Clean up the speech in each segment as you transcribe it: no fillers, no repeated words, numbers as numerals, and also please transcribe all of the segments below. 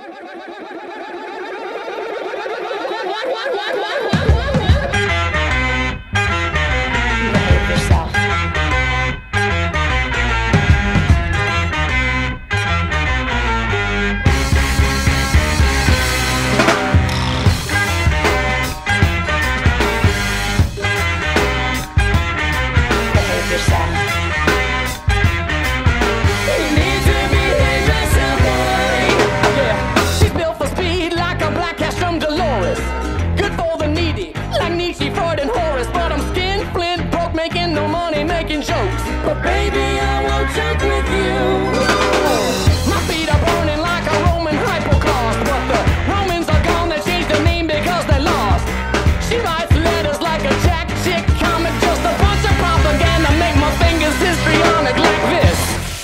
Doloris, good for the needy, like Nietzsche, Freud and Horus. But I'm skinflint, broke, making no money, making jokes. But baby, I won't joke with you. My feet are burning like a Roman hypocaust, but the Romans are gone, they changed their name because they lost. She writes letters like a jack chick comic, just a bunch of propaganda, make my fingers histrionic like this.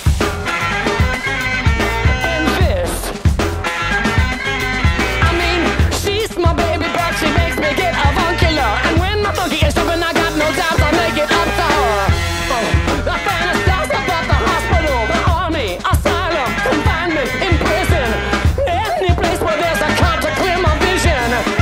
My baby, but she makes me get avuncular. And when my funky is stubborn, I got no doubts, I make it up to her. I fantasize about the hospital, the army, asylum, confinement, in prison, any place where there's a cop to clear my vision.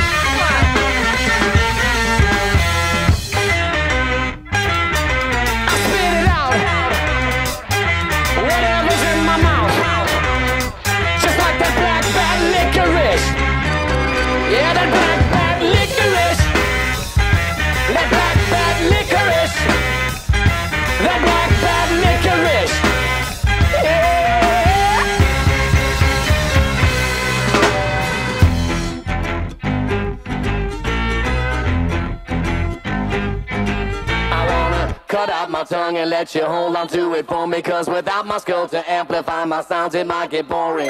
I spit it out, whatever's in my mouth, just like that black bat licorice. Yeah, that black bat licorice. That black bat licorice. That black bat licorice. Yeah. I wanna cut out my tongue and let you hold on to it for me, 'cause without my skull to amplify my sounds, it might get boring.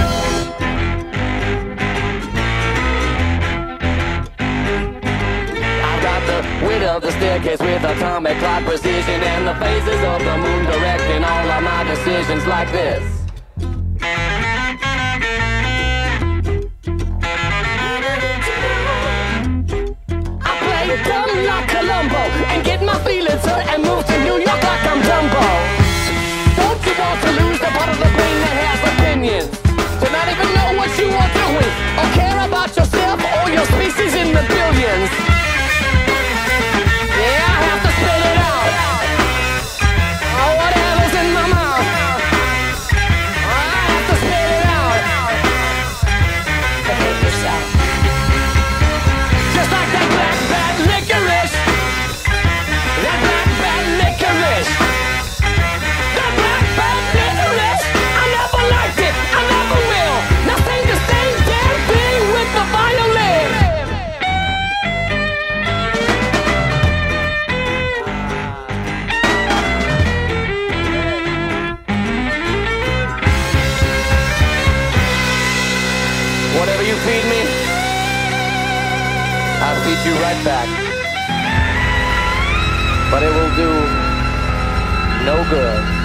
Width of the staircase with atomic clock precision, and the phases of the moon directing all of my decisions like this. I play dumb like Columbo and get my feelings hurt and move to New York like I'm Dumbo. Don't you want to lose the part of the brain that has opinions, to not even know what you are doing or care about yourself or your species in the billions? Yeah, I have to spit it out. Oh, whatever's in my mouth, I have to spit it out. Behave yourself. Just like that black bat licorice. That black bat licorice. That black bat licorice. I never liked it, I never will. Now sing the same damn thing with the violin. Whatever you feed me, I'll feed you right back. But it will do no good.